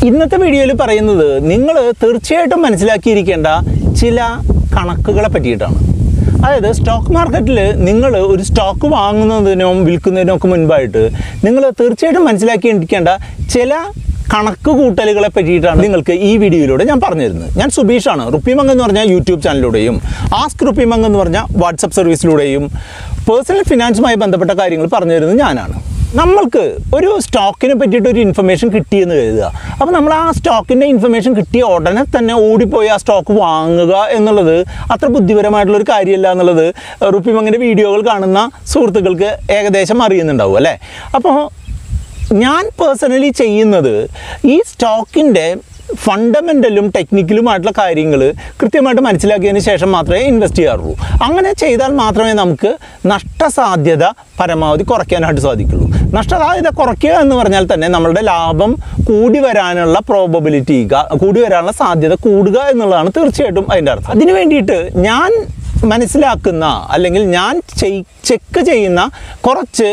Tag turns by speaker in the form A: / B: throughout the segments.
A: ഇന്നത്തെ വീഡിയോയിൽ പറയുന്നത് നിങ്ങൾ തീർച്ചയായിട്ടും മനസ്സിലാക്കിയിരിക്കേണ്ട ചില കണക്കുകളെ പറ്റിയിട്ടാണ്. അതായത് സ്റ്റോക്ക് മാർക്കറ്റിൽ നിങ്ങൾ ഒരു സ്റ്റോക്ക് വാങ്ങുന്നതിനും വിൽക്കുന്നതിനും ഒക്കെ മുൻപായിട്ട് നിങ്ങൾ തീർച്ചയായിട്ടും മനസ്സിലാക്കിയിരിക്കേണ്ട ചില കണക്ക് കൂട്ടലുകളെ പറ്റിയിട്ടാണ് നിങ്ങൾക്ക് ഈ വീഡിയോയിലൂടെ ഞാൻ പറഞ്ഞു തരുന്നത്. ഞാൻ സുബീഷാണ്. റുപ്പിമംഗ് എന്ന് പറഞ്ഞാൽ യൂട്യൂബ് ചാനലിലൂടെയും ആസ്ക് റുപ്പിമംഗ് എന്ന് പറഞ്ഞാൽ വാട്സപ്പ് സർവീസിലൂടെയും പേഴ്സണൽ ഫിനാൻസുമായി ബന്ധപ്പെട്ട കാര്യങ്ങൾ പറഞ്ഞു തരുന്നത് ഞാനാണ്. നമ്മൾക്ക് ഒരു സ്റ്റോക്കിനെ പറ്റിയിട്ട് ഒരു ഇൻഫർമേഷൻ കിട്ടിയെന്ന് കരുതുക. അപ്പോൾ നമ്മൾ ആ സ്റ്റോക്കിൻ്റെ ഇൻഫർമേഷൻ കിട്ടിയ ഉടനെ തന്നെ ഓടിപ്പോയി ആ സ്റ്റോക്ക് വാങ്ങുക എന്നുള്ളത് അത്ര ബുദ്ധിപരമായിട്ടുള്ളൊരു കാര്യമല്ല എന്നുള്ളത് റുപ്പിമംഗിൻ്റെ വീഡിയോകൾ കാണുന്ന സുഹൃത്തുക്കൾക്ക് ഏകദേശം അറിയുന്നുണ്ടാവും അല്ലേ. അപ്പോൾ ഞാൻ പേഴ്സണലി ചെയ്യുന്നത് ഈ സ്റ്റോക്കിൻ്റെ ഫണ്ടമെൻ്റലും ടെക്നിക്കലുമായിട്ടുള്ള കാര്യങ്ങൾ കൃത്യമായിട്ട് മനസ്സിലാക്കിയതിന് ശേഷം മാത്രമേ ഇൻവെസ്റ്റ് ചെയ്യാറുള്ളൂ. അങ്ങനെ ചെയ്താൽ മാത്രമേ നമുക്ക് നഷ്ടസാധ്യത പരമാവധി കുറയ്ക്കാനായിട്ട് സാധിക്കുള്ളൂ. നഷ്ടസാധ്യത കുറയ്ക്കുക എന്ന് പറഞ്ഞാൽ തന്നെ നമ്മളുടെ ലാഭം കൂടി വരാനുള്ള പ്രോബബിലിറ്റി കൂടി വരാനുള്ള സാധ്യത കൂടുക എന്നുള്ളതാണ് തീർച്ചയായിട്ടും അതിൻ്റെ അർത്ഥം. അതിന് വേണ്ടിയിട്ട് ഞാൻ മനസ്സിലാക്കുന്ന അല്ലെങ്കിൽ ഞാൻ ചെക്ക് ചെയ്യുന്ന കുറച്ച്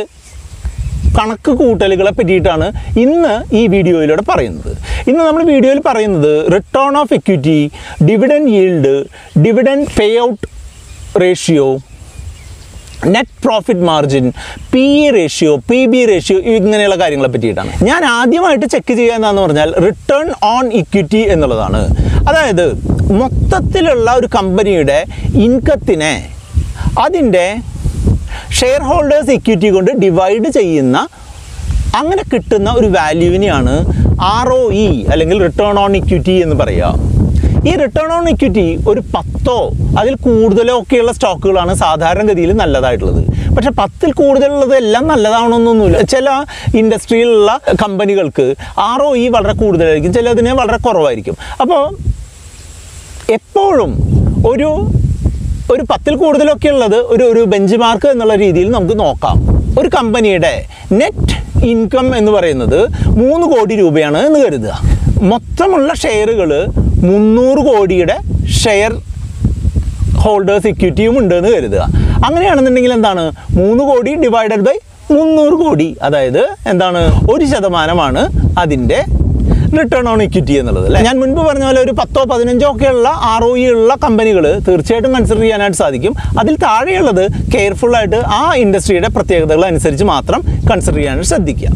A: കണക്ക് കൂട്ടലുകളെ പറ്റിയിട്ടാണ് ഇന്ന് ഈ വീഡിയോയിലൂടെ പറയുന്നത്. ഇന്ന് നമ്മൾ വീഡിയോയിൽ പറയുന്നത് return of equity, dividend yield, dividend pay out ratio, net profit margin, PE ratio, PB ratio, ഇങ്ങനെയുള്ള കാര്യങ്ങളെ പറ്റിയിട്ടാണ്. ഞാൻ ആദ്യമായിട്ട് ചെക്ക് ചെയ്യുക എന്താണെന്ന് പറഞ്ഞാൽ റിട്ടേൺ ഓൺ ഇക്വിറ്റി എന്നുള്ളതാണ്. അതായത് മൊത്തത്തിലുള്ള ഒരു കമ്പനിയുടെ ഇൻകത്തിനെ അതിൻ്റെ ഷെയർ ഹോൾഡേഴ്സ് ഇക്വിറ്റി കൊണ്ട് ഡിവൈഡ് ചെയ്യുന്ന അങ്ങനെ കിട്ടുന്ന ഒരു വാല്യൂവിനെയാണ് ROE അല്ലെങ്കിൽ റിട്ടേൺ ഓൺ ഇക്വിറ്റി എന്ന് പറയുക. ഈ റിട്ടേൺ ഓൺ ഇക്വിറ്റി ഒരു 10 അതിൽ കൂടുതലോ ഒക്കെയുള്ള സ്റ്റോക്കുകളാണ് സാധാരണഗതിയിൽ നല്ലതായിട്ടുള്ളത്. പക്ഷേ 10ൽ കൂടുതലുള്ളത് എല്ലാം നല്ലതാവണമെന്നൊന്നുമില്ല. ചില ഇൻഡസ്ട്രിയിലുള്ള കമ്പനികൾക്ക് ROE വളരെ കൂടുതലായിരിക്കും, ചിലതിന് വളരെ കുറവായിരിക്കും. അപ്പോൾ എപ്പോഴും ഒരു 10ൽ കൂടുതലൊക്കെ ഉള്ളത് ഒരു ബെഞ്ച് മാർക്ക് എന്നുള്ള രീതിയിൽ നമുക്ക് നോക്കാം. ഒരു കമ്പനിയുടെ നെറ്റ് ഇൻകം എന്ന് പറയുന്നത് 3 കോടി രൂപയാണ് എന്ന് കരുതുക. മൊത്തമുള്ള ഷെയറുകൾ 300 കോടിയുടെ ഷെയർ ഹോൾഡേഴ്സ് ഇക്വിറ്റിയും ഉണ്ടെന്ന് കരുതുക. അങ്ങനെയാണെന്നുണ്ടെങ്കിൽ എന്താണ് 3 കോടി ഡിവൈഡഡ് ബൈ 300 കോടി, അതായത് എന്താണ് 1% അതിൻ്റെ റിട്ടേൺ ഓൺ ഇക്വിറ്റി എന്നുള്ളത് അല്ലേ. ഞാൻ മുൻപ് പറഞ്ഞ പോലെ ഒരു 10 15 ഒക്കെയുള്ള ROE ഉള്ള കമ്പനികൾ തീർച്ചയായിട്ടും കൺസിഡർ ചെയ്യാനായിട്ട് സാധിക്കും. അതിൽ താഴെയുള്ളത് കെയർഫുള്ളായിട്ട് ആ ഇൻഡസ്ട്രിയുടെ പ്രത്യേകതകൾ അനുസരിച്ച് മാത്രം കൺസിഡർ ചെയ്യാനായിട്ട് ശ്രദ്ധിക്കുക.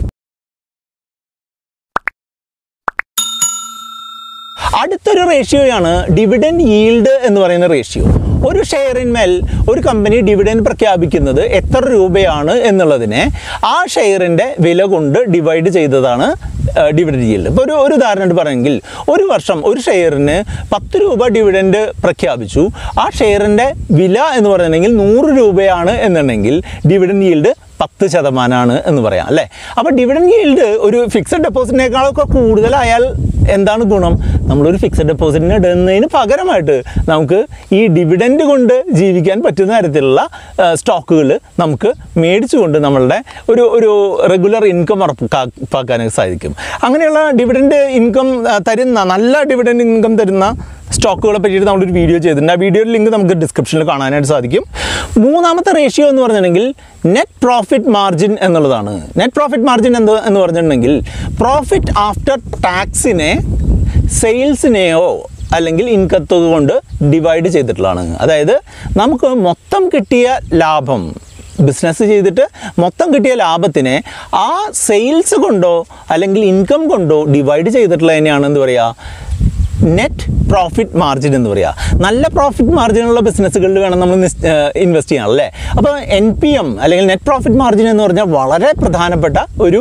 A: അടുത്തൊരു റേഷ്യോയാണ് ഡിവിഡൻഡ് ഈൽഡ് എന്ന് പറയുന്ന റേഷ്യോ. ഒരു ഷെയറിന്മേൽ ഒരു കമ്പനി ഡിവിഡൻഡ് പ്രഖ്യാപിക്കുന്നത് എത്ര രൂപയാണ് എന്നുള്ളതിനെ ആ ഷെയറിൻ്റെ വില കൊണ്ട് ഡിവൈഡ് ചെയ്തതാണ് ഡിവിഡൻഡ് ഈൽഡ്. ഇപ്പോൾ ഒരു ഉദാഹരണമായിട്ട് പറയുമെങ്കിൽ ഒരു വർഷം ഒരു ഷെയറിന് 10 രൂപ ഡിവിഡൻഡ് പ്രഖ്യാപിച്ചു. ആ ഷെയറിൻ്റെ വില എന്ന് പറയുന്നുണ്ടെങ്കിൽ 100 രൂപയാണ് എന്നുണ്ടെങ്കിൽ ഡിവിഡൻഡ് ഈൽഡ് 10% എന്ന് പറയാം അല്ലേ. അപ്പോൾ ഡിവിഡൻഡ് ഈൽഡ് ഒരു ഫിക്സഡ് ഡെപ്പോസിറ്റിനേക്കാളൊക്കെ കൂടുതലായാൽ എന്താണ് ഗുണം? നമ്മളൊരു ഫിക്സഡ് ഡെപ്പോസിറ്റിന് ഇടുന്നതിന് പകരമായിട്ട് നമുക്ക് ഈ ഡിവിഡൻഡ് കൊണ്ട് ജീവിക്കാൻ പറ്റുന്ന തരത്തിലുള്ള സ്റ്റോക്കുകൾ നമുക്ക് മേടിച്ചുകൊണ്ട് നമ്മളുടെ ഒരു റെഗുലർ ഇൻകം ഉറപ്പാക്കാനൊക്കെ സാധിക്കും. അങ്ങനെയുള്ള ഡിവിഡൻഡ് ഇൻകം തരുന്ന നല്ല ഡിവിഡൻഡ് ഇൻകം തരുന്ന സ്റ്റോക്കുകളെ പറ്റിയിട്ട് നമ്മളൊരു വീഡിയോ ചെയ്തിട്ടുണ്ട്. ആ വീഡിയോയുടെ ലിങ്ക് നമുക്ക് ഡിസ്ക്രിപ്ഷനിൽ കാണാനായിട്ട് സാധിക്കും. മൂന്നാമത്തെ റേഷ്യോ എന്ന് പറഞ്ഞിട്ടുണ്ടെങ്കിൽ നെറ്റ് പ്രോഫിറ്റ് മാർജിൻ എന്നുള്ളതാണ്. നെറ്റ് പ്രോഫിറ്റ് മാർജിൻ എന്ന് പറഞ്ഞിട്ടുണ്ടെങ്കിൽ പ്രോഫിറ്റ് ആഫ്റ്റർ ടാക്സിനെ സെയിൽസിനെയോ അല്ലെങ്കിൽ ഇൻകത്തോ കൊണ്ട് ഡിവൈഡ് ചെയ്തിട്ടുള്ളതാണ്. അതായത് നമുക്ക് മൊത്തം കിട്ടിയ ലാഭം, ബിസിനസ് ചെയ്തിട്ട് മൊത്തം കിട്ടിയ ലാഭത്തിനെ ആ സെയിൽസ് കൊണ്ടോ അല്ലെങ്കിൽ ഇൻകം കൊണ്ടോ ഡിവൈഡ് ചെയ്തിട്ടുള്ളതിനെയാണ് എന്ത് പറയുക, നെറ്റ് പ്രോഫിറ്റ് മാർജിൻ എന്ന് പറയുക. നല്ല പ്രോഫിറ്റ് മാർജിനുള്ള ബിസിനസ്സുകളിൽ വേണം നമ്മൾ ഇൻവെസ്റ്റ് ചെയ്യാൻ അല്ലേ. അപ്പോൾ NPM അല്ലെങ്കിൽ നെറ്റ് പ്രോഫിറ്റ് മാർജിൻ എന്ന് പറഞ്ഞാൽ വളരെ പ്രധാനപ്പെട്ട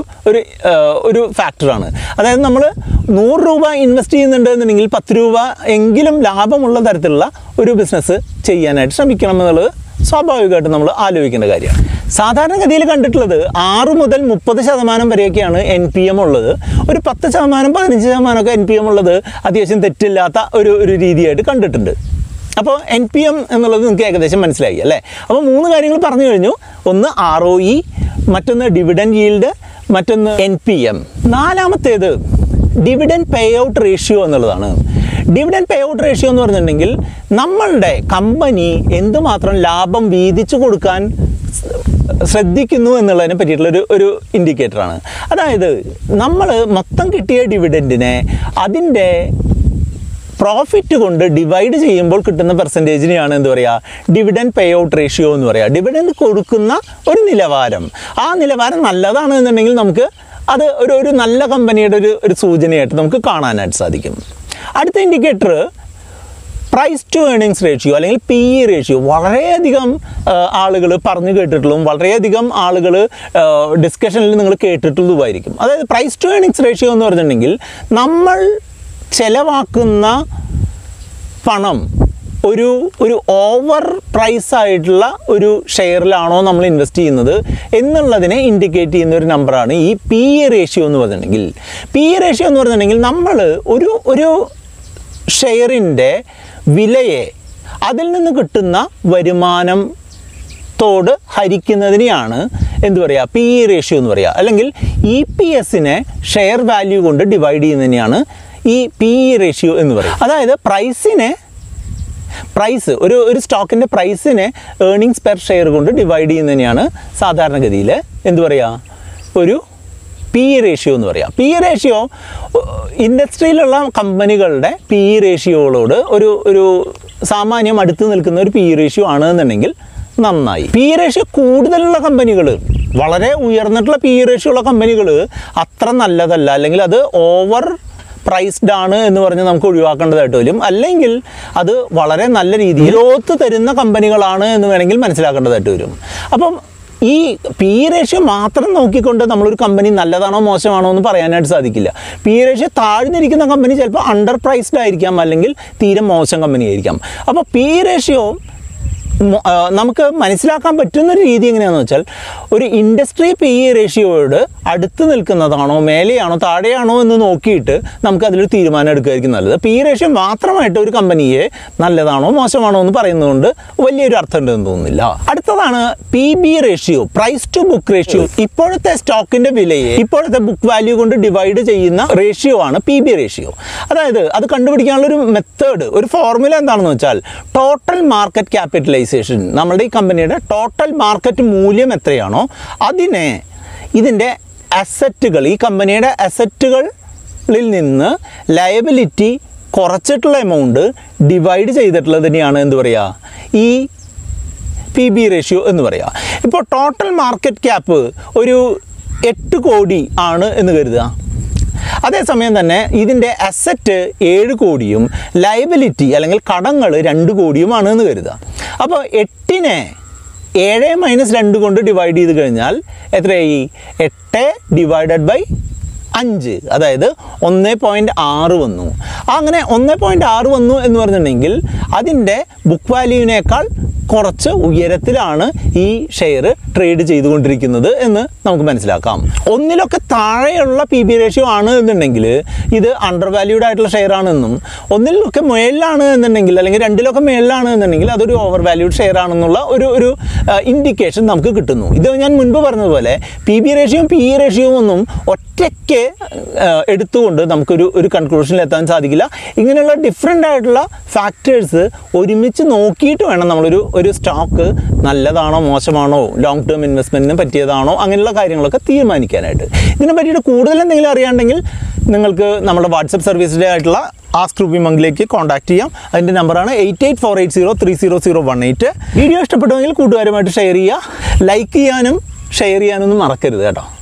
A: ഒരു ഫാക്ടറാണ്. അതായത് നമ്മൾ 100 രൂപ ഇൻവെസ്റ്റ് ചെയ്യുന്നുണ്ട് എന്നുണ്ടെങ്കിൽ 10 രൂപ എങ്കിലും ലാഭമുള്ള തരത്തിലുള്ള ഒരു ബിസിനസ് ചെയ്യാനായിട്ട് ശ്രമിക്കണം എന്നുള്ളത് സ്വാഭാവികമായിട്ട് നമ്മൾ ആലോചിക്കേണ്ട കാര്യമാണ്. സാധാരണഗതിയിൽ കണ്ടിട്ടുള്ളത് 6 മുതൽ 30% വരെയൊക്കെയാണ് NPM ഉള്ളത്. ഒരു 10% 15% ഒക്കെ NPM ഉള്ളത് അത്യാവശ്യം തെറ്റില്ലാത്ത ഒരു രീതിയായിട്ട് കണ്ടിട്ടുണ്ട്. അപ്പോൾ NPM എന്നുള്ളത് നിങ്ങൾക്ക് ഏകദേശം മനസ്സിലായി അല്ലേ. അപ്പോൾ 3 കാര്യങ്ങൾ പറഞ്ഞു കഴിഞ്ഞു. ഒന്ന് ROE, മറ്റൊന്ന് ഡിവിഡൻഡ് ഈൽഡ്, മറ്റൊന്ന് NPM. നാലാമത്തേത് ഡിവിഡൻഡ് പേ ഔട്ട് റേഷ്യോ എന്നുള്ളതാണ്. ഡിവിഡൻഡ് പേ ഔട്ട് റേഷ്യോ എന്ന് പറഞ്ഞിട്ടുണ്ടെങ്കിൽ നമ്മളുടെ കമ്പനി എന്തുമാത്രം ലാഭം വീതിച്ചു കൊടുക്കാൻ ശ്രദ്ധിക്കുന്നു എന്നുള്ളതിനെ പറ്റിയിട്ടുള്ള ഒരു ഇൻഡിക്കേറ്ററാണ്. അതായത് നമ്മൾ മൊത്തം കിട്ടിയ ഡിവിഡൻറ്റിനെ അതിൻ്റെ പ്രോഫിറ്റ് കൊണ്ട് ഡിവൈഡ് ചെയ്യുമ്പോൾ കിട്ടുന്ന പെർസെൻറ്റേജിനെയാണ് എന്ത് പറയുക, ഡിവിഡൻഡ് പേ ഔട്ട് റേഷ്യോ എന്ന് പറയുക. ഡിവിഡൻഡ് കൊടുക്കുന്ന ഒരു നിലവാരം, ആ നിലവാരം നല്ലതാണ് എന്നുണ്ടെങ്കിൽ നമുക്ക് അത് ഒരു നല്ല കമ്പനിയുടെ ഒരു സൂചനയായിട്ട് നമുക്ക് കാണാനായിട്ട് സാധിക്കും. അടുത്ത indicator price to earnings ratio അല്ലെങ്കിൽ PE റേഷ്യോ. വളരെയധികം ആളുകൾ പറഞ്ഞു കേട്ടിട്ടുള്ളതും വളരെയധികം ആളുകൾ ഡിസ്കഷനിൽ നിങ്ങൾ കേട്ടിട്ടുള്ളതുമായിരിക്കും. അതായത് പ്രൈസ് ടു ഏർണിങ്സ് റേഷ്യോ എന്ന് പറഞ്ഞിട്ടുണ്ടെങ്കിൽ നമ്മൾ ചിലവാക്കുന്ന പണം ഒരു ഓവർ പ്രൈസ് ആയിട്ടുള്ള ഒരു ഷെയറിലാണോ നമ്മൾ ഇൻവെസ്റ്റ് ചെയ്യുന്നത് എന്നുള്ളതിനെ ഇൻഡിക്കേറ്റ് ചെയ്യുന്ന ഒരു നമ്പറാണ് ഈ PE റേഷ്യോ എന്ന് പറഞ്ഞിട്ടുണ്ടെങ്കിൽ. PE റേഷ്യോ എന്ന് പറഞ്ഞിട്ടുണ്ടെങ്കിൽ നമ്മൾ ഒരു ഷെയറിൻ്റെ വിലയെ അതിൽ നിന്ന് കിട്ടുന്ന വരുമാനത്തോട് ഹരിക്കുന്നതിനെയാണ് എന്ത് പറയുക, PE റേഷ്യോ എന്ന് പറയുക. അല്ലെങ്കിൽ EPSനെ ഷെയർ വാല്യൂ കൊണ്ട് ഡിവൈഡ് ചെയ്യുന്നതിനെയാണ് ഈ PE റേഷ്യോ എന്ന് പറയുക. അതായത് പ്രൈസ് ഒരു സ്റ്റോക്കിൻ്റെ പ്രൈസിനെ ഏർണിങ്സ് പെർ ഷെയർ കൊണ്ട് ഡിവൈഡ് ചെയ്യുന്നതിനെയാണ് സാധാരണഗതിയിൽ എന്ത് പറയുക, ഒരു PE റേഷ്യോ എന്ന് പറയാം. PE റേഷ്യോ ഇൻഡസ്ട്രിയിലുള്ള കമ്പനികളുടെ PE റേഷ്യോകളോട് ഒരു സാമാന്യം അടുത്ത് നിൽക്കുന്ന ഒരു PE റേഷ്യോ ആണ് എന്നുണ്ടെങ്കിൽ നന്നായി. PE റേഷ്യോ കൂടുതലുള്ള കമ്പനികൾ, വളരെ ഉയർന്നിട്ടുള്ള PE റേഷ്യോ ഉള്ള കമ്പനികൾ അത്ര നല്ലതല്ല, അല്ലെങ്കിൽ അത് ഓവർ പ്രൈസ്ഡ് ആണ് എന്ന് പറഞ്ഞ് നമുക്ക് ഒഴിവാക്കേണ്ടതായിട്ട് വരും. അല്ലെങ്കിൽ അത് വളരെ നല്ല രീതിയിൽ ഗ്രോത്ത് തരുന്ന കമ്പനികളാണ് എന്ന് വേണമെങ്കിൽ മനസ്സിലാക്കേണ്ടതായിട്ട് വരും. അപ്പം ഈ PE റേഷ്യോ മാത്രം നോക്കിക്കൊണ്ട് നമ്മളൊരു കമ്പനി നല്ലതാണോ മോശമാണോ എന്ന് പറയാനായിട്ട് സാധിക്കില്ല. PE റേഷ്യോ താഴ്ന്നിരിക്കുന്ന കമ്പനി ചിലപ്പോൾ അണ്ടർ പ്രൈസ്ഡ് ആയിരിക്കാം, അല്ലെങ്കിൽ തീരെ മോശം കമ്പനി ആയിരിക്കാം. അപ്പോൾ PE റേഷ്യോ നമുക്ക് മനസ്സിലാക്കാൻ പറ്റുന്നൊരു രീതി എങ്ങനെയാണെന്ന് വെച്ചാൽ, ഒരു ഇൻഡസ്ട്രി PE റേഷ്യോയോട് അടുത്ത് നിൽക്കുന്നതാണോ മേലെയാണോ താഴെയാണോ എന്ന് നോക്കിയിട്ട് നമുക്ക് അതിലൊരു തീരുമാനം എടുക്കുകയായിരിക്കും നല്ലത്. PE റേഷ്യോ മാത്രമായിട്ട് ഒരു കമ്പനിയെ നല്ലതാണോ മോശമാണോ എന്ന് പറയുന്നതുകൊണ്ട് വലിയൊരു അർത്ഥം ഉണ്ടെന്ന് തോന്നുന്നില്ല. അടുത്തതാണ് PB ratio, price to book ratio. ഇപ്പോഴത്തെ സ്റ്റോക്കിൻ്റെ വിലയെ ഇപ്പോഴത്തെ ബുക്ക് വാല്യൂ കൊണ്ട് ഡിവൈഡ് ചെയ്യുന്ന റേഷ്യോ ആണ് PB റേഷ്യോ. അതായത് അത് കണ്ടുപിടിക്കാനുള്ളൊരു മെത്തേഡ്, ഒരു ഫോർമുല എന്താണെന്ന് വെച്ചാൽ, ടോട്ടൽ മാർക്കറ്റ് ക്യാപിറ്റലൈസേഷൻ, നമ്മളുടെ ഈ കമ്പനിയുടെ ടോട്ടൽ മാർക്കറ്റ് മൂല്യം എത്രയാണോ അതിനെ ഇതിൻ്റെ അസറ്റുകൾ, ഈ കമ്പനിയുടെ അസറ്റുകളിൽ നിന്ന് ലയബിലിറ്റി കുറച്ചിട്ടുള്ള എമൗണ്ട് ഡിവൈഡ് ചെയ്തിട്ടുള്ളതിനെയാണ് എന്ത് പറയുക, ഈ PB റേഷ്യോ എന്ന് പറയുക. ഇപ്പോൾ ടോട്ടൽ മാർക്കറ്റ് ക്യാപ്പ് ഒരു 8 കോടി ആണ് എന്ന് കരുതുക. അതേസമയം തന്നെ ഇതിൻ്റെ അസറ്റ് 7 കോടിയും ലയബിലിറ്റി അല്ലെങ്കിൽ കടങ്ങൾ 2 കോടിയുമാണ് എന്ന് കരുതുക. അപ്പോൾ 8നെ 7 - 2 കൊണ്ട് ഡിവൈഡ് ചെയ്ത് കഴിഞ്ഞാൽ എത്രയായി, 8 ഡിവൈഡഡ് ബൈ 5, അതായത് 1.6 വന്നു. അങ്ങനെ 1.6 വന്നു എന്ന് പറഞ്ഞിട്ടുണ്ടെങ്കിൽ അതിൻ്റെ ബുക്ക് വാല്യൂവിനേക്കാൾ കുറച്ച് ഉയരത്തിലാണ് ഈ ഷെയർ ട്രേഡ് ചെയ്തുകൊണ്ടിരിക്കുന്നത് എന്ന് നമുക്ക് മനസ്സിലാക്കാം. ഒന്നിലൊക്കെ താഴെയുള്ള PB റേഷ്യോ ആണ് എന്നുണ്ടെങ്കിൽ ഇത് അണ്ടർ വാല്യൂഡ് ആയിട്ടുള്ള ഷെയർ ആണെന്നും, ഒന്നിലൊക്കെ മേളിലാണ് എന്നുണ്ടെങ്കിൽ അല്ലെങ്കിൽ 2ലൊക്കെ മേളിലാണ് എന്നുണ്ടെങ്കിൽ അതൊരു ഓവർ വാല്യൂഡ് ഷെയർ ആണെന്നുള്ള ഒരു ഇൻഡിക്കേഷൻ നമുക്ക് കിട്ടുന്നു. ഇത് ഞാൻ മുൻപ് പറഞ്ഞതുപോലെ PB റേഷ്യോയും PE റേഷ്യോയും ഒന്നും ഒറ്റയ്ക്ക് എടുത്തുകൊണ്ട് നമുക്കൊരു കൺക്ലൂഷനിൽ എത്താൻ സാധിക്കില്ല. ഇങ്ങനെയുള്ള ഡിഫറെൻ്റ് ആയിട്ടുള്ള ഫാക്ടേഴ്സ് ഒരുമിച്ച് നോക്കിയിട്ട് വേണം നമ്മളൊരു സ്റ്റോക്ക് നല്ലതാണോ മോശമാണോ, ലോങ് ടേം ഇൻവെസ്റ്റ്മെൻറ്റിന് പറ്റിയതാണോ, അങ്ങനെയുള്ള കാര്യങ്ങളൊക്കെ തീരുമാനിക്കാനായിട്ട്. ഇതിനെ പറ്റിയിട്ട് കൂടുതൽ എന്തെങ്കിലും അറിയാണ്ടെങ്കിൽ നിങ്ങൾക്ക് നമ്മുടെ വാട്സപ്പ് സർവീസിലെ ആയിട്ടുള്ള ആസ്ക് റൂബി മങ്കിലേക്ക് കോൺടാക്ട് ചെയ്യാം. അതിൻ്റെ നമ്പറാണ് 8848030018. വീഡിയോ ഇഷ്ടപ്പെട്ടുവെങ്കിൽ കൂട്ടുകാരുമായിട്ട് ഷെയർ ചെയ്യുക, ലൈക്ക് ചെയ്യാനും ഷെയർ ചെയ്യാനൊന്നും മറക്കരുത് കേട്ടോ.